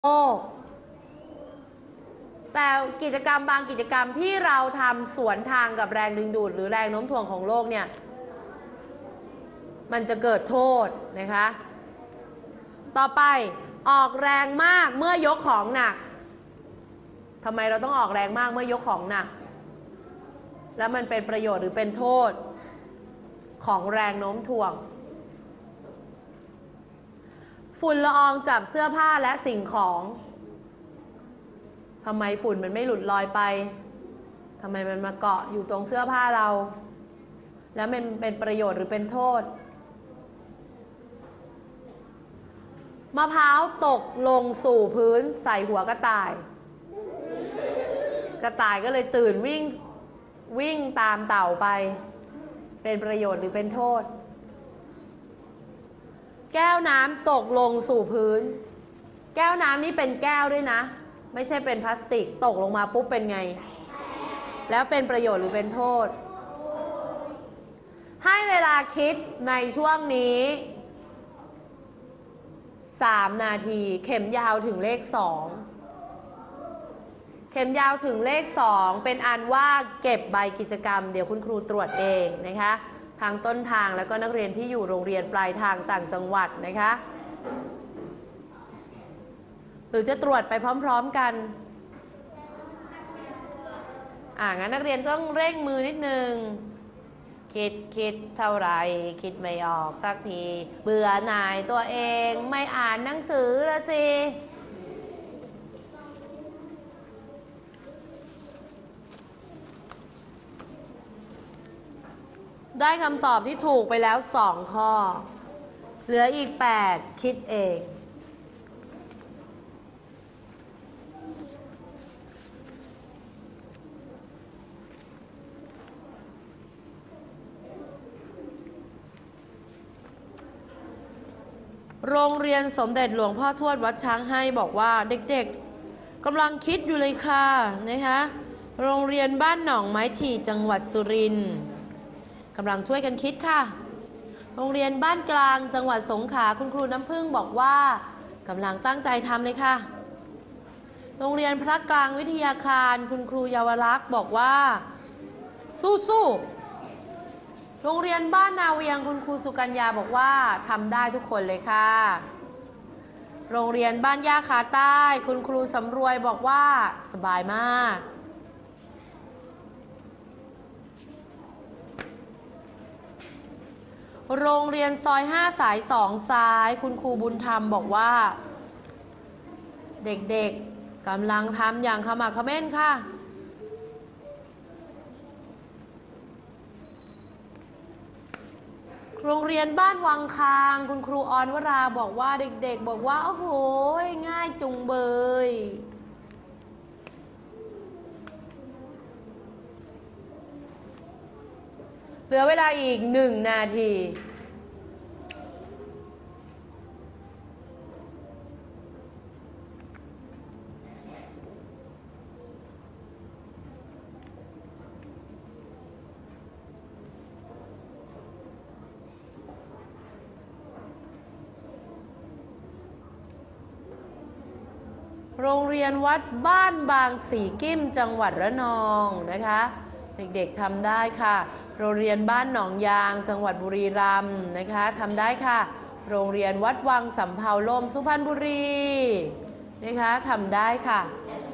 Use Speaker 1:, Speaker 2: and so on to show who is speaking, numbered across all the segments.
Speaker 1: โลกแต่กิจกรรมบางกิจกรรมที่เราทำสวนทางกับแรงดึงดูดหรือแรงโน้มถ่วงของโลกเนี่ยมันจะเกิดโทษนะคะต่อไปออกแรงมากเมื่อยกของหนักทำไมเราต้องออกแรงมากเมื่อยกของหนักแล้วมันเป็นประโยชน์หรือเป็นโทษของแรงโน้มถ่วงฝุ่นละอองจับเสื้อผ้าและสิ่งของทำไมฝุ่นมันไม่หลุดลอยไปทำไมมันมาเกาะอยู่ตรงเสื้อผ้าเราแล้วมันเป็นประโยชน์หรือเป็นโทษมะพร้าวตกลงสู่พื้นใส่หัวกระต่ายกระต่ายก็เลยตื่นวิ่งตามเต่าไปเป็นประโยชน์หรือเป็นโทษแก้วน้ำตกลงสู่พื้นแก้วน้ำนี่เป็นแก้วด้วยนะไม่ใช่เป็นพลาสติกตกลงมาปุ๊บเป็นไงแล้วเป็นประโยชน์หรือเป็นโทษให้เวลาคิดในช่วงนี้3 นาทีเข็มยาวถึงเลข2เข็มยาวถึงเลข2เป็นอันว่าเก็บใบกิจกรรมเดี๋ยวคุณครูตรวจเองนะคะทางต้นทางแล้วก็นักเรียนที่อยู่โรงเรียนปลายทางต่างจังหวัดนะคะหรือจะตรวจไปพร้อมๆกันงั้นนักเรียนต้องเร่งมือนิดนึงคิดเท่าไหร่คิดไม่ออกสักทีเบื่อหน่ายตัวเองไม่อ่านหนังสือละสิได้คำตอบที่ถูกไปแล้ว2 ข้อเหลืออีก8คิดเองโรงเรียนสมเด็จหลวงพ่อทวดวัดช้างให้บอกว่าเด็กๆกำลังคิดอยู่เลยค่ะนะคะโรงเรียนบ้านหนองไม้ถี่จังหวัดสุรินทร์กำลังช่วยกันคิดค่ะโรงเรียนบ้านกลางจังหวัดสงขลาคุณครูน้ำพึ่งบอกว่ากำลังตั้งใจทำเลยค่ะโรงเรียนพระกลางวิทยาคารคุณครูเยาวรักษ์บอกว่าสู้โรงเรียนบ้านนาเวียงคุณครูสุกัญญาบอกว่าทำได้ทุกคนเลยค่ะโรงเรียนบ้านย่าขาใต้คุณครูสำรวยบอกว่าสบายมากโรงเรียนซอย5สาย2ซ้ายคุณครูบุญธรรมบอกว่าเด็กๆกำลังทำอย่างขมักเขม้นค่ะโรงเรียนบ้านวังคางคุณครูออนวราบอกว่าเด็กๆบอกว่าโอ้โหง่ายจุงเบยเหลือเวลาอีก1 นาทีโรงเรียนวัดบ้านบางสีกิ้มจังหวัดระนองนะคะเด็กๆทำได้ค่ะโรงเรียนบ้านหนองยางจังหวัดบุรีรัมย์นะคะทำได้ค่ะโรงเรียนวัดวังสำเภาล่มสุพรรณบุรีนะคะทำได้ค่ะ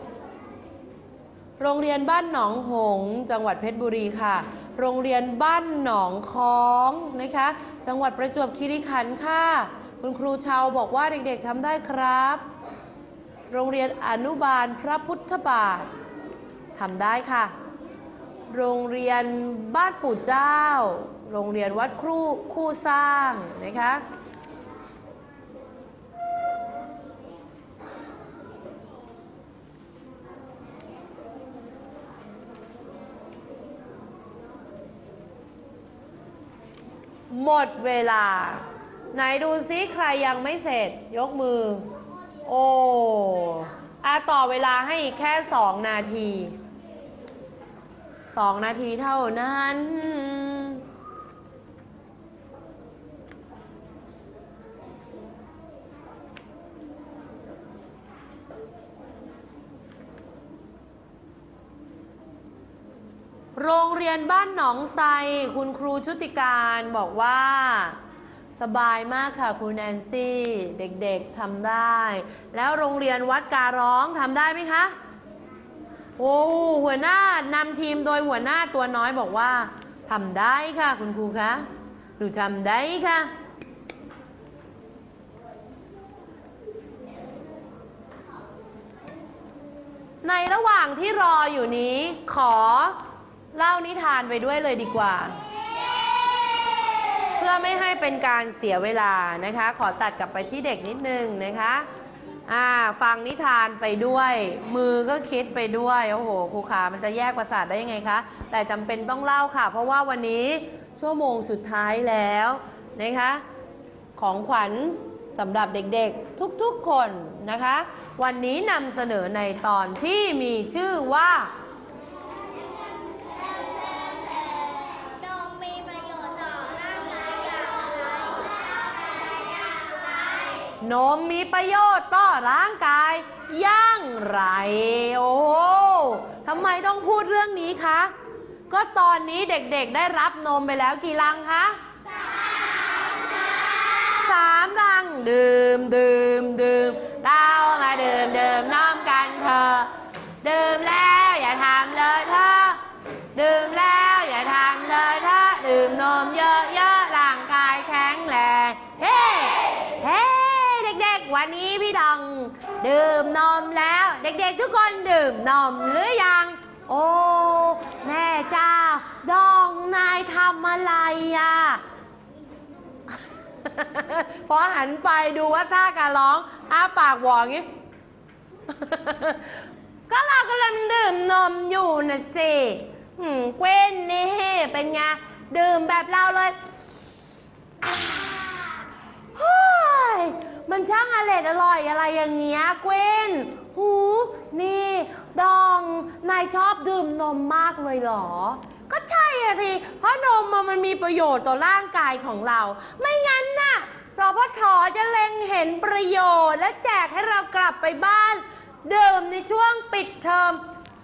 Speaker 1: โรงเรียนบ้านหนองหงส์จังหวัดเพชรบุรีค่ะโรงเรียนบ้านหนองค้องนะคะจังหวัดประจวบคีรีขันธ์ค่ะคุณครูชาวบอกว่าเด็กๆทำได้ครับโรงเรียนอนุบาลพระพุทธบาททำได้ค่ะโรงเรียนบ้านปู่เจ้าโรงเรียนวัดคู่สร้างนะคะหมดเวลาไหนดูซิใครยังไม่เสร็จยกมือโอ้ต่อเวลาให้อีกแค่2 นาที2 นาทีเท่านั้น หโรงเรียนบ้านหนองไทรคุณครูชุติการบอกว่าสบายมากค่ะครูแนนซี่เด็กๆทำได้แล้วโรงเรียนวัดการ้องทำได้ไหมคะโอ้หัวหน้านำทีมโดยหัวหน้าตัวน้อยบอกว่าทำได้ค่ะคุณครูคะหนูทำได้ค่ะในระหว่างที่รออยู่นี้ขอเล่านิทานไปด้วยเลยดีกว่าเพื่อไม่ให้เป็นการเสียเวลานะคะขอตัดกลับไปที่เด็กนิดนึงนะคะฟังนิทานไปด้วยมือก็คิดไปด้วยโอ้โหครูขามันจะแยกประสาทได้ยังไงคะแต่จำเป็นต้องเล่าค่ะเพราะว่าวันนี้ชั่วโมงสุดท้ายแล้วนะคะของขวัญสำหรับเด็กๆทุกๆคนนะคะวันนี้นำเสนอในตอนที่มีชื่อว่านมมีประโยชน์ต่อร่างกายอย่างไรโอ้ทำไมต้องพูดเรื่องนี้คะก็ตอนนี้เด็กๆได้รับนมไปแล้วกี่ลังคะ3 ลังดื่มเรามาดื่มน้อมกันเถอะดื่มแล้วอย่าทำเลยเถอะดื่มแล้วอย่าทำเลยเถอะดื่มนมเยอะๆร่างกายแข็งแรงเฮ้เด็กๆวันนี้พี่ดองดื่มนมแล้วเด็กๆทุกคนดื่มนมหรือยังโอ้แม่เจ้าดองนายทำอะไรอ่ะ พอหันไปดูว่าท่าการร้องอ้าปากหวออย่างนี้ ก็เรากำลังดื่มนมอยู่นะสิเว้นนี่เป็นไงดื่มแบบเราเลยมันช่างอร่อยอะไรอย่างเงี้ยเกวนหูนี่ดองนายชอบดื่มนมมากเลยเหรอก็ใช่อะสิเพราะนมมันมีประโยชน์ต่อร่างกายของเราไม่งั้นน่ะรพท.จะเล็งเห็นประโยชน์และแจกให้เรากลับไปบ้านดื่มในช่วงปิดเทอม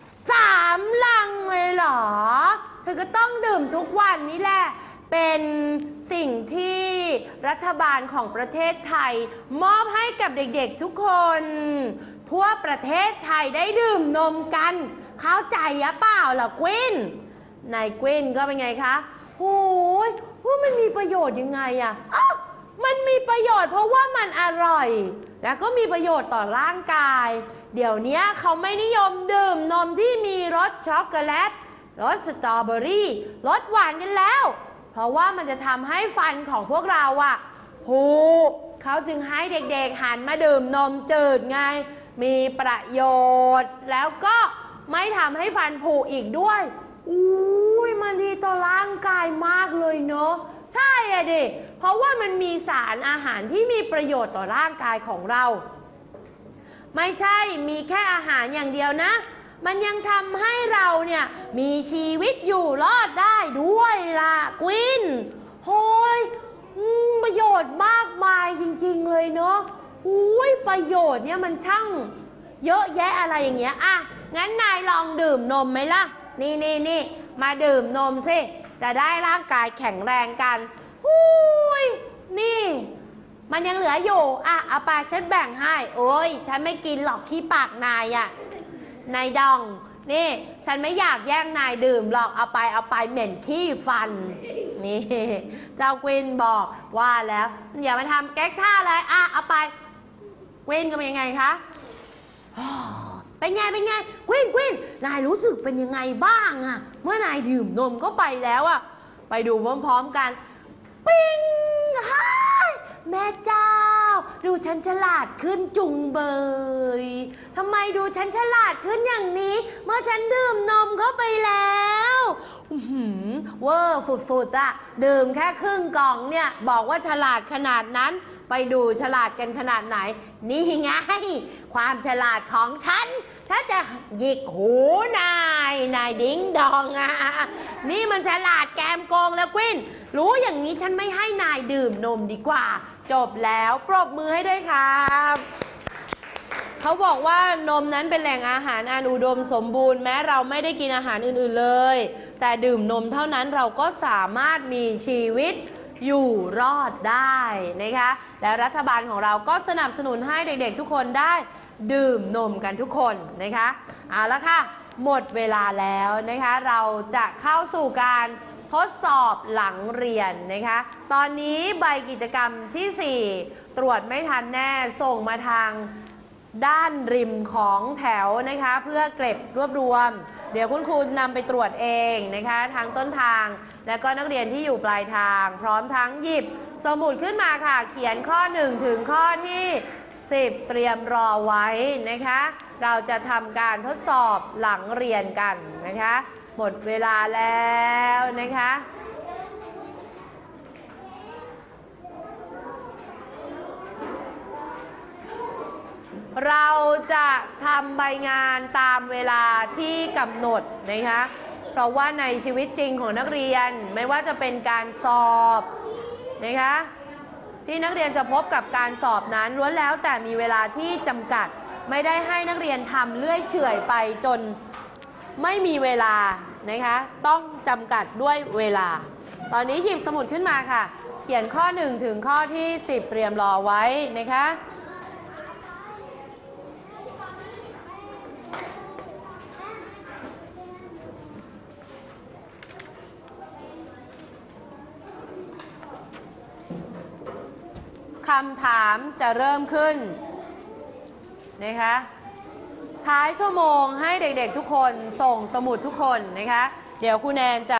Speaker 1: 3 ลังเลยเหรอฉันก็ต้องดื่มทุกวันนี้แหละเป็นสิ่งที่รัฐบาลของประเทศไทยมอบให้กับเด็กๆทุกคนทั่วประเทศไทยได้ดื่มนมกันเข้าใจหรือเปล่าล่ะกวินนายกวินก็เป็นไงคะโอ้ยว่ามันมีประโยชน์ยังไงอะมันมีประโยชน์เพราะว่ามันอร่อยแล้วก็มีประโยชน์ต่อร่างกายเดี๋ยวนี้เขาไม่นิยมดื่มนมที่มีรสช็อกโกแลตรสสตรอเบอรี่รสหวานกันแล้วเพราะว่ามันจะทำให้ฟันของพวกเราผุเขาจึงให้เด็กๆหันมาดื่มนมจืดไงมีประโยชน์แล้วก็ไม่ทำให้ฟันผุอีกด้วยมันดีต่อร่างกายมากเลยเนอะใช่อะดิเพราะว่ามันมีสารอาหารที่มีประโยชน์ต่อร่างกายของเราไม่ใช่มีแค่อาหารอย่างเดียวนะมันยังทำให้เราเนี่ยมีชีวิตอยู่รอดได้ด้วยล่ะกวินโอ้ยประโยชน์มากมายจริงๆเลยเนาะประโยชน์เนี่ยมันช่างเยอะแยะอะไรอย่างเงี้ยงั้นนายลองดื่มนมไหมล่ะนี่มาดื่มนมสิจะได้ร่างกายแข็งแรงกันนี่มันยังเหลืออยู่เอาไปฉันแบ่งให้โอ้ยฉันไม่กินหรอกขี้ปากนายนายดองนี่ฉันไม่อยากแย่งนายดื่มหรอกเอาไปเหม็นขี้ฟันนี่เจ้ากวินบอกว่าแล้วอย่ามาทำแก๊กท่าเลยเอาไปกวินก็เป็นยังไงคะเป็นไงกวินนายรู้สึกเป็นยังไงบ้างเมื่อนายดื่มนมเข้าไปแล้วไปดูพร้อมๆกันปิ้งแม่เจ้าดูฉันฉลาดขึ้นจุงเบยทำไมดูฉันฉลาดขึ้นอย่างนี้เมื่อฉันดื่มนมเข้าไปแล้วเวอร์ฝุดดื่มแค่ครึ่งกล่องเนี่ยบอกว่าฉลาดขนาดนั้นไปดูฉลาดกันขนาดไหนนี่ไงความฉลาดของฉันถ้าจะหยิกหูนายดิ้งดองนี่มันฉลาดแกมโกงแล้วกวินรู้อย่างนี้ฉันไม่ให้นายดื่มนมดีกว่าจบแล้วปรบมือให้ด้วยครับเขาบอกว่านมนั้นเป็นแหล่งอาหารอันอุดมสมบูรณ์แม้เราไม่ได้กินอาหารอื่นๆเลยแต่ดื่มนมเท่านั้นเราก็สามารถมีชีวิตอยู่รอดได้นะคะและรัฐบาลของเราก็สนับสนุนให้เด็กๆทุกคนได้ดื่มนมกันทุกคนนะคะเอาละค่ะหมดเวลาแล้วนะคะเราจะเข้าสู่การทดสอบหลังเรียนนะคะตอนนี้ใบกิจกรรมที่ 4 ตรวจไม่ทันแน่ส่งมาทางด้านริมของแถวนะคะเพื่อเก็บรวบรวมเดี๋ยวคุณครูนำไปตรวจเองนะคะทางต้นทางและก็นักเรียนที่อยู่ปลายทางพร้อมทั้งหยิบสมุดขึ้นมาค่ะเขียนข้อ 1 ถึงข้อที่10เตรียมรอไว้นะคะเราจะทำการทดสอบหลังเรียนกันนะคะหมดเวลาแล้วนะคะเราจะทำใบงานตามเวลาที่กำหนดนะคะเพราะว่าในชีวิตจริงของนักเรียนไม่ว่าจะเป็นการสอบนะคะที่นักเรียนจะพบกับการสอบนั้นล้วนแล้วแต่มีเวลาที่จำกัดไม่ได้ให้นักเรียนทำเลื่อยเฉื่อยไปจนไม่มีเวลานะคะต้องจำกัดด้วยเวลาตอนนี้หยิบสมุดขึ้นมาค่ะเขียนข้อ 1 ถึงข้อที่10เตรียมรอไว้นะคะคำถามจะเริ่มขึ้นนะคะท้ายชั่วโมงให้เด็กๆทุกคนส่งสมุดทุกคนนะคะเดี๋ยวครูแนนจะ